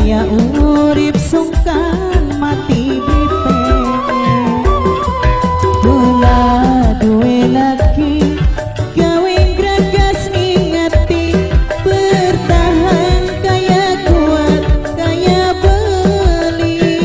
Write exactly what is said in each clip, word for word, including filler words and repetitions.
Gaya urip sungkan mati dipengen. Kula duwe lagi gawe greges ngingeti, bertahan kaya kuat kaya beli.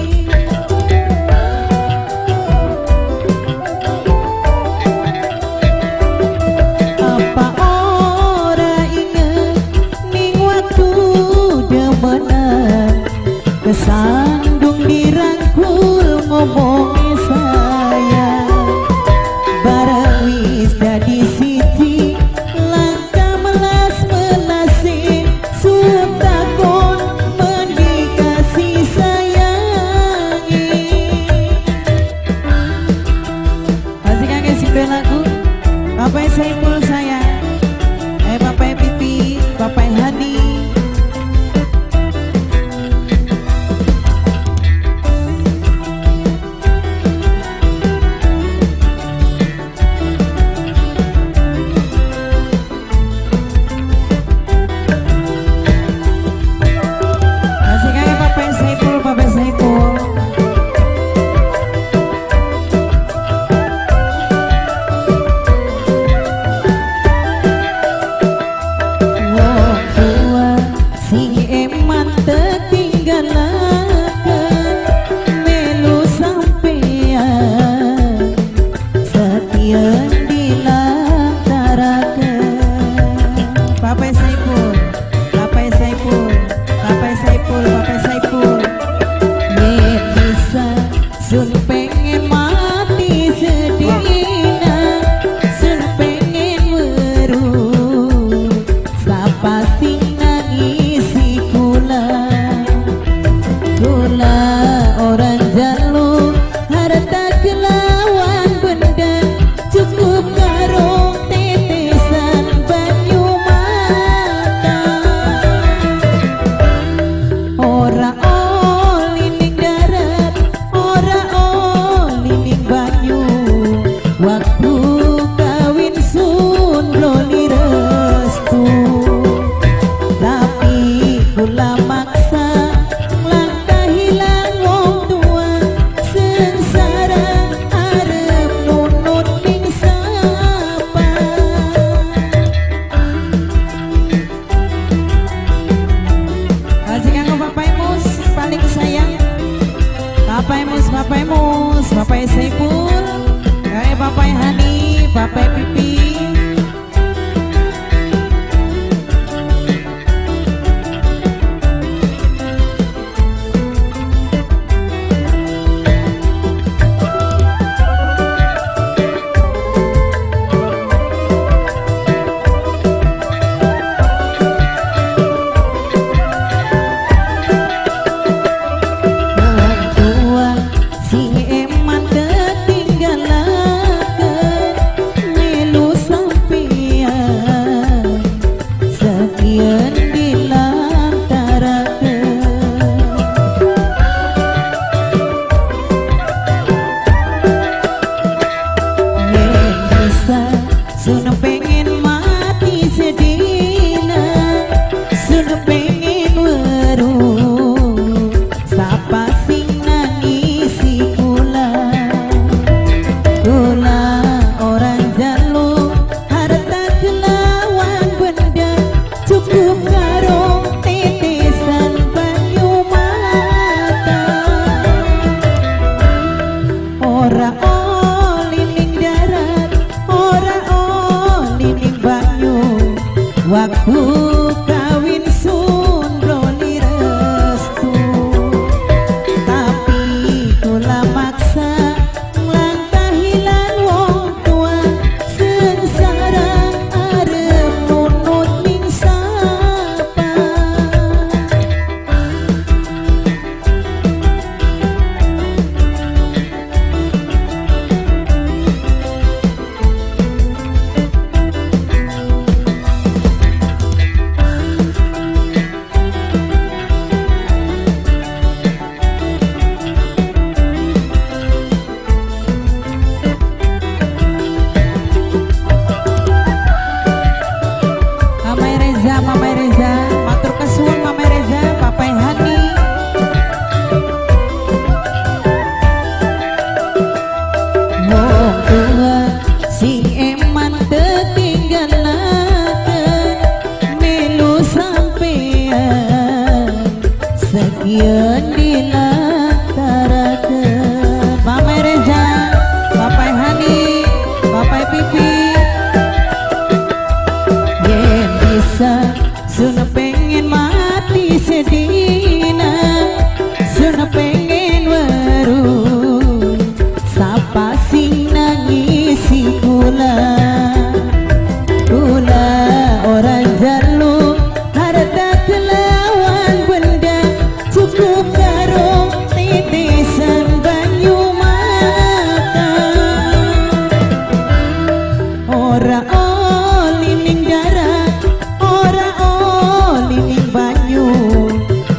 Apa ora inget ning waktu demenan, kesandung dirangkul ngomongi saya, bareng wis dadi siji langkah melas melasi, sutakon mendikasih sayangi. Kasih kangen simpen lagu Bapak Saiful saya, eh Bapak Pipi, Bapak Hani. Sun pengen mati sedina, sun pengen weruh sapa sing nangisi kula. Kula orang jaluk harta kelawan benda, cukup karo tetesan banyu mata. Ora oli ning darat, ora oli ning banyu, waktu kawin sun broni restu. Tapi kula maksa langkah hilang wong tua, sengsara arep nunut ning sapa. Kasih kanggo Bapak Emus paling sayang, Bapak Emus, Bapak Emus, Bapak Saiful, kayak Bapak Hani, Bapak Pipi. Sing eman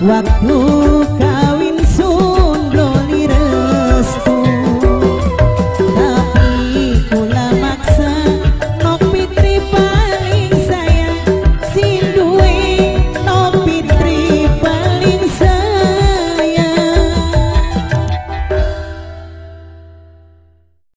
waktu